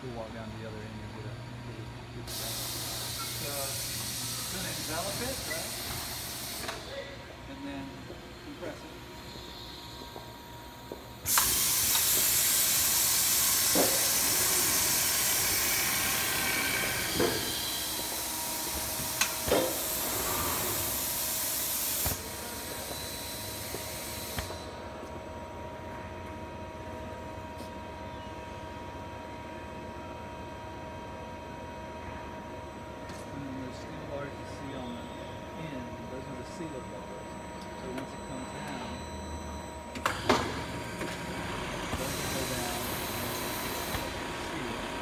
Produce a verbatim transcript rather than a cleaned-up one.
We'll walk down to the other end and get a get a So it's going to envelop it, right? And then compress it. Sealer bubbles. So once it comes down, let it go down and seal it.